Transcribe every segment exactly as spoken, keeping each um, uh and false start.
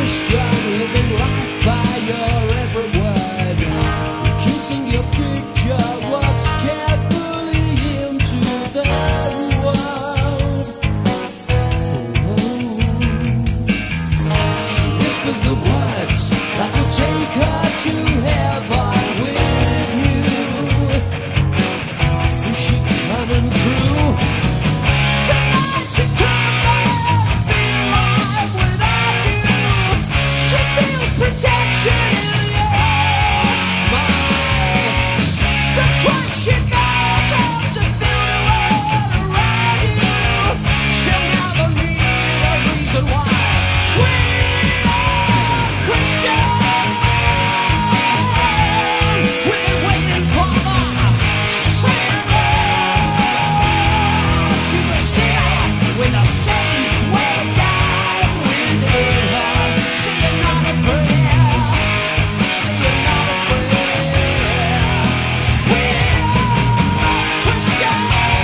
Christian, living life by your every word, kissing your picture, what's carefully into the world. Oh, she whispers the words that will take her to heaven with you. Is she coming through? Tonight she can't be alive without you. She feels protection in your smile. The Christ she knows how to build a world around you. She'll never need a reason why. Sweet old Christian, we've been waiting for the Saint Lord. She's a sinner with a sage way down within her. See another prayer, see another prayer. Sweet old Christian.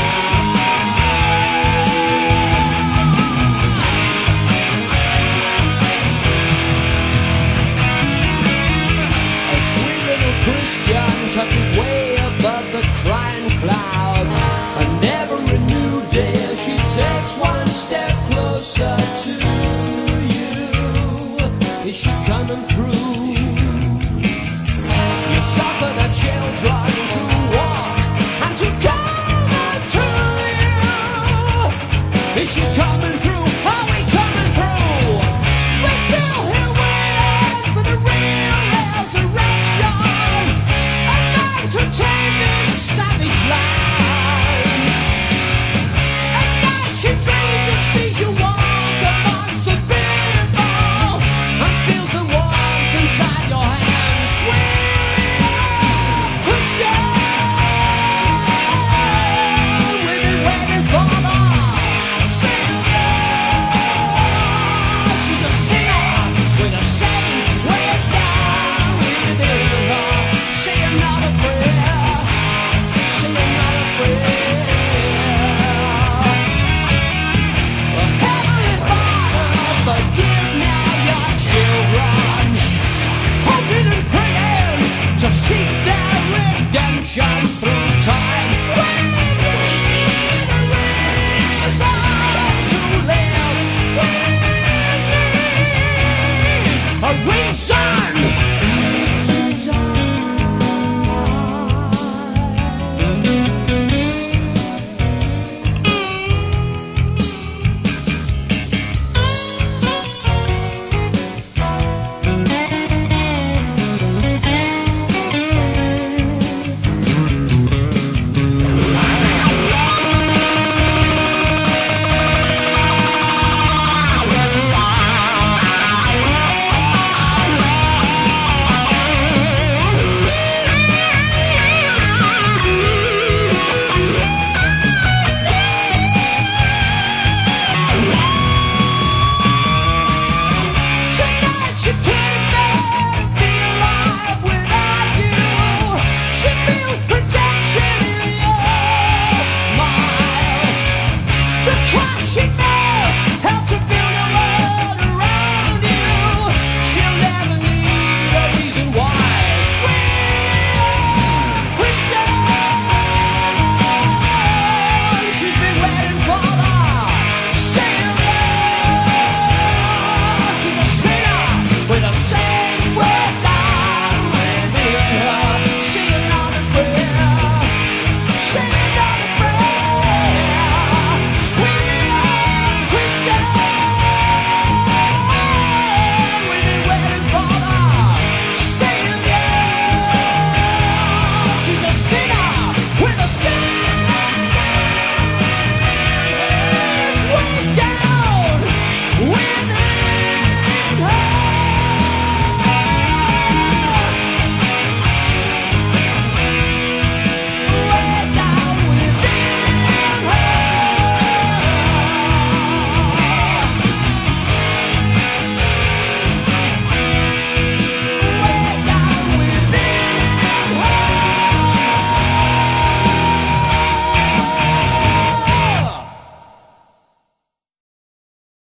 A sweet little Christian touches way above the crying clouds, and every new day she takes one step closer to you. Is she coming through? You suffer the children to walk and to come unto you. Is she coming